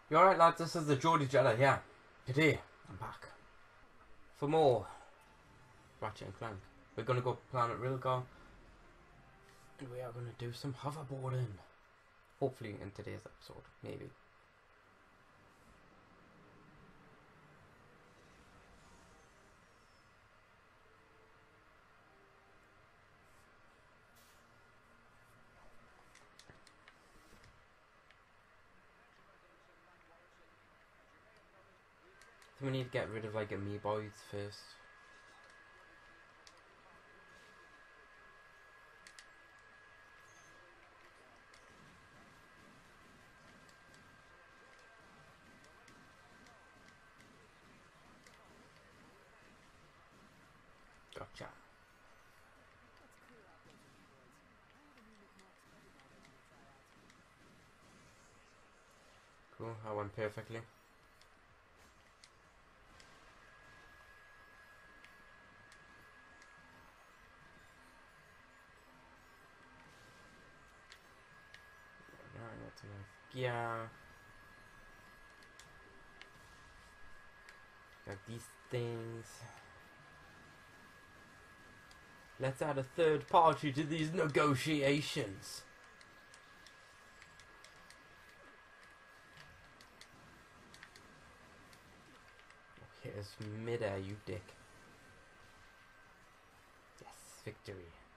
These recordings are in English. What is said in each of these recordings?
You alright, lads? This is the Geordie Jedi here. Today, I'm back for more Ratchet and Clank. We're gonna go Planet Rilgar, and we are gonna do some hoverboarding. Hopefully, in today's episode, maybe. So we need to get rid of like amoeboids first. Gotcha. Cool, that went perfectly. Yeah. Got these things. Let's add a third party to these negotiations. Okay, it's mid-air, you dick. Yes, victory.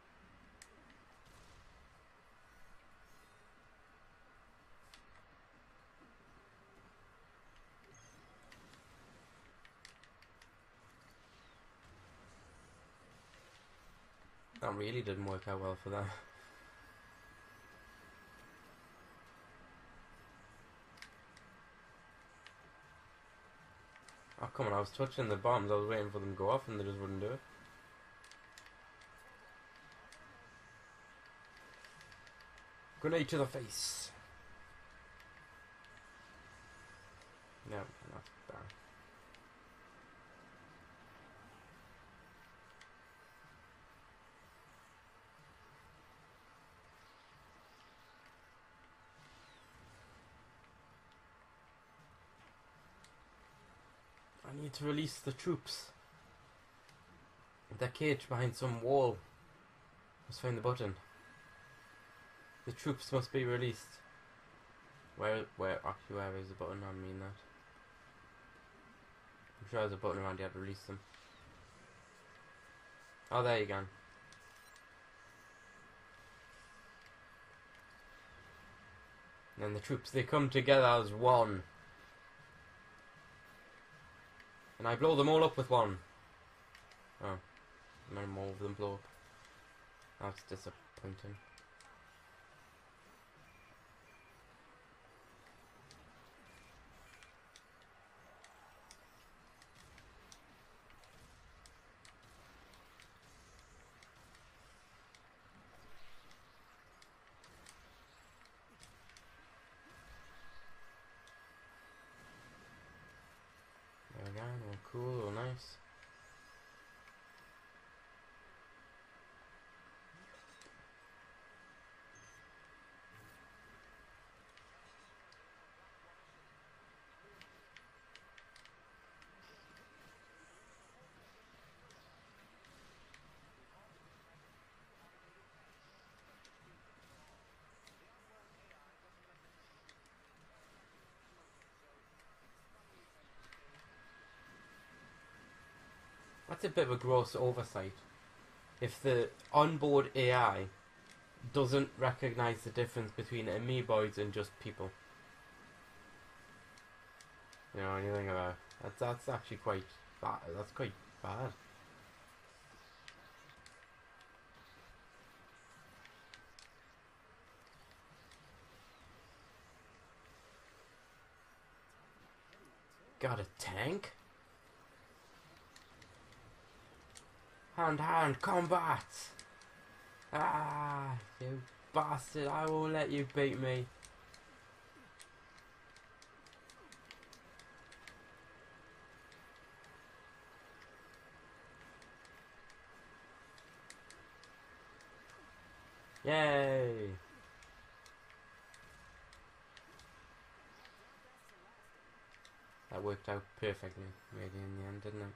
That really didn't work out well for them. Oh, come on, I was touching the bombs. I was waiting for them to go off and they just wouldn't do it. Grenade to the face. No, not bad. I need to release the troops. They're caged behind some wall. Let's find the button. The troops must be released. Where is the button? I mean that. I'm sure there's a button around here to release them. Oh, there you go. And then the troops, they come together as one. And I blow them all up with one. Oh. And then more of them blow up. That's disappointing. There we go, all cool, all nice. That's a bit of a gross oversight. If the onboard AI doesn't recognise the difference between amoeboids and just people. You know, anything about that's actually quite bad. That's quite bad. Got a tank? Hand-to-hand combat! Ah, you bastard, I won't let you beat me. Yay! That worked out perfectly, really, in the end, didn't it?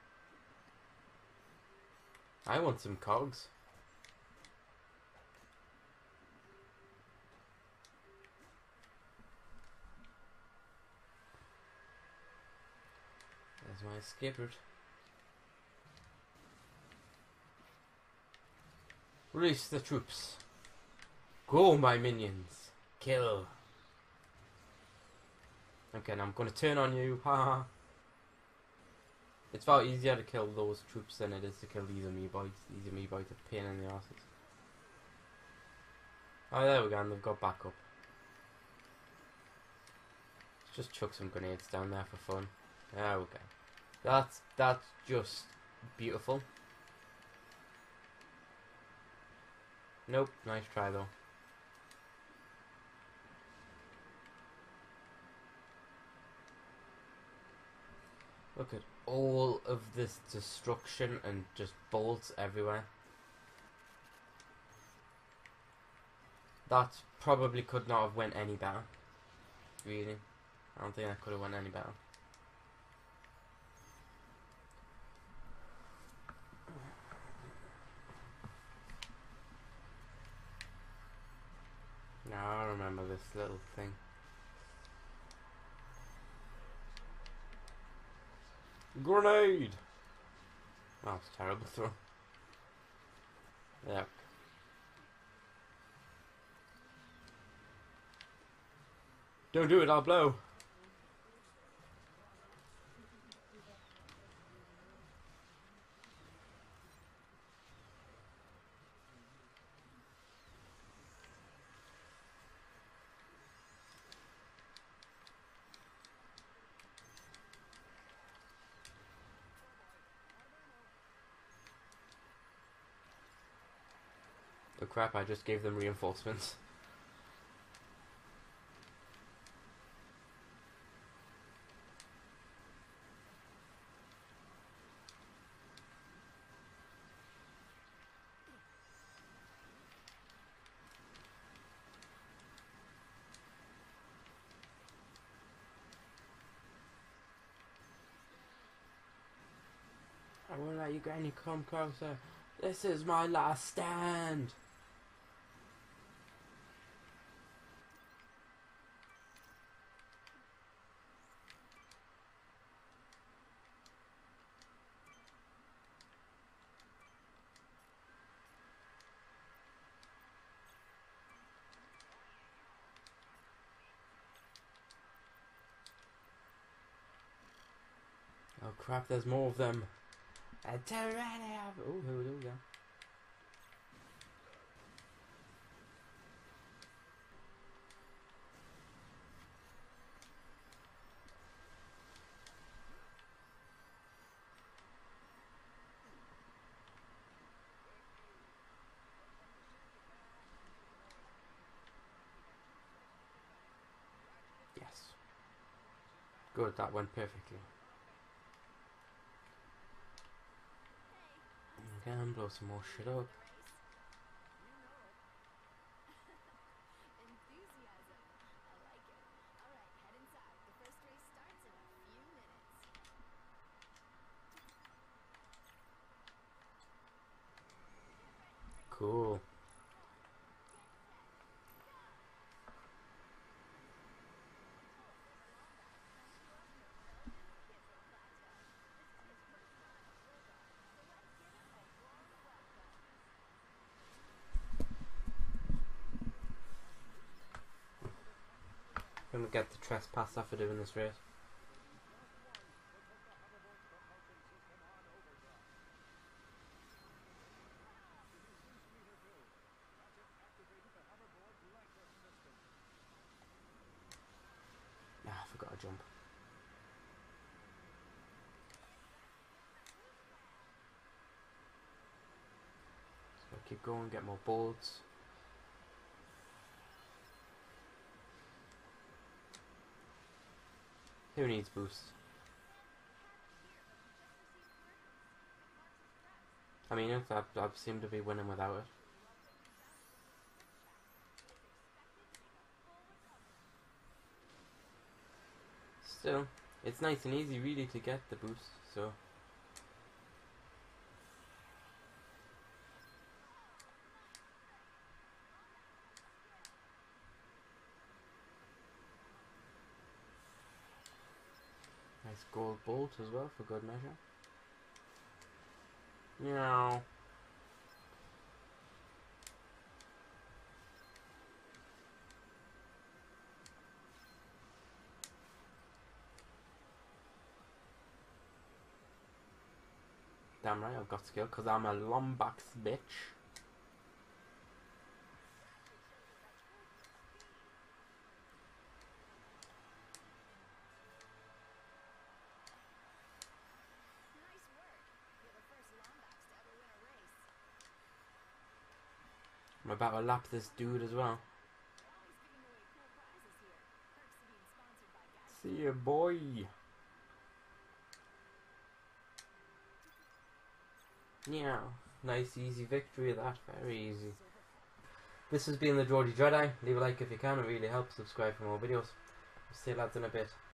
I want some cogs. There's my escape route. Release the troops. Go, my minions. Kill. Okay, now I'm going to turn on you. Haha. It's far easier to kill those troops than it is to kill these amoeboids. These amoeboids are a pain in the arses. Oh, there we go, and they've got backup. Let's just chuck some grenades down there for fun. There we go. That's just beautiful. Nope, nice try though. Look at all of this destruction and just bolts everywhere. That probably could not have went any better. Really. I don't think that could have went any better. Now I remember this little thing. Grenade! Oh, it's a terrible throw. Yeah. Don't do it, I'll blow. Oh crap, I just gave them reinforcements. I won't let you get any come closer. This is my last stand. Oh crap, there's more of them. A Tyrannosaurus. Oh, here we go. Yes. Good, that went perfectly. Again, blow some more shit up. Cool. Gonna get the trespass after doing this race. Ah, I forgot to jump. So keep going, get more bolts. Who needs boost? I mean, I seem to be winning without it. Still, It's nice and easy really to get the boost, so nice gold bolt as well for good measure. Meow. Damn right I've got skill, because I'm a Lombax bitch. I'm about to lap this dude as well. See ya, boy. Yeah, nice easy victory of that, very easy. This has been the Geordie Jedi. Leave a like if you can, it really helps. Subscribe for more videos. See you lads in a bit.